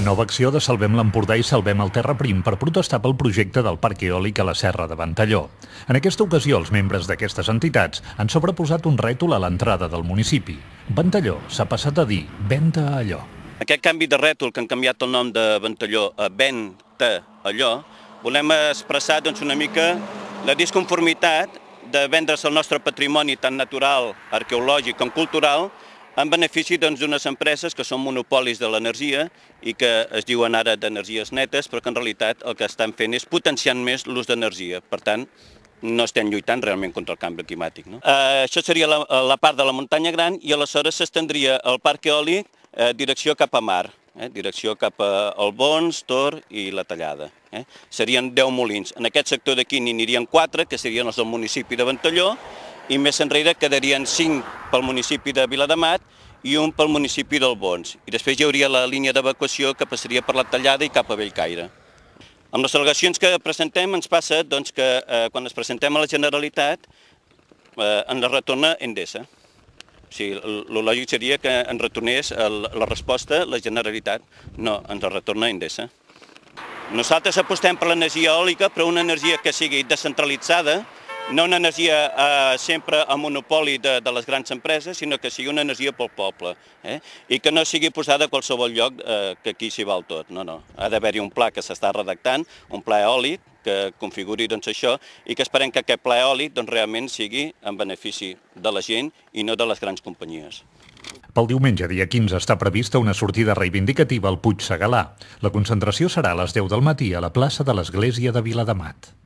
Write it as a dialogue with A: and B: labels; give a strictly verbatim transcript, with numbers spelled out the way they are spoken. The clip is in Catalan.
A: Nova acció de Salvem l'Empordà i Salvem el Terra Prim per protestar pel projecte del parc eòlic a la Serra de Ventalló. En aquesta ocasió, els membres d'aquestes entitats han sobreposat un rètol a l'entrada del municipi. Ventalló s'ha passat a dir Venta allò.
B: Aquest canvi de rètol, que han canviat el nom de Ventalló a Venta allò, volem expressar doncs, una mica la disconformitat de vendre's el nostre patrimoni tant natural, arqueològic com cultural en benefici d'unes empreses que són monopolis de l'energia i que es diuen ara d'energies netes, però que en realitat el que estan fent és potenciant més l'ús d'energia. Per tant, no estem lluitant realment contra el canvi climàtic. No? Eh, això seria la, la part de la muntanya gran i aleshores s'estendria el parc eòlic eh, direcció cap a mar, eh, direcció cap al Bons, Tor i la Tallada. Eh. Serien deu molins. En aquest sector d'aquí n'hi anirien quatre, que serien els del municipi de Ventalló, i més enrere quedarien cinc pel municipi de Viladamat i un pel municipi del Bons. I després hi hauria la línia d'evacuació que passaria per la Tallada i cap a Bellcaire. Amb les al·legacions que presentem ens passa doncs, que eh, quan es presentem a la Generalitat eh, ens retorna Endesa. O sigui, el lògic seria que ens retornés el, la resposta la Generalitat. No, ens retorna Endesa. Nosaltres apostem per l'energia eòlica, però una energia que sigui descentralitzada, no una energia eh, sempre a monopoli de, de les grans empreses, sinó que sigui una energia pel poble, eh? I que no sigui posada a qualsevol lloc eh, que aquí s'hi val tot. No, no. Ha d'haver-hi un pla que s'està redactant, un pla eòlic que configuri doncs, això i que esperem que aquest pla eòlic doncs, realment sigui en benefici de la gent i no de les grans companyies.
A: Pel diumenge, dia quinze, està prevista una sortida reivindicativa al Puig Segalà. La concentració serà a les deu del matí a la plaça de l'Església de Viladamat.